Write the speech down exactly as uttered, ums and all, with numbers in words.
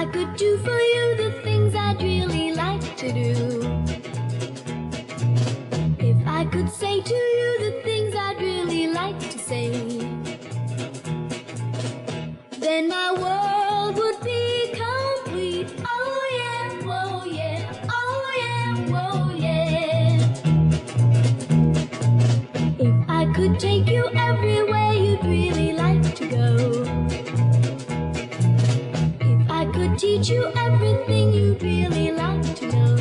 I could do for you the things I'd really like to do. If I could say to you the things I'd really like to say, then my world would be complete. Oh yeah, whoa yeah, oh yeah, whoa yeah. If I could take you everywhere you'd really like to go, if I could teach you everything you'd really like to know,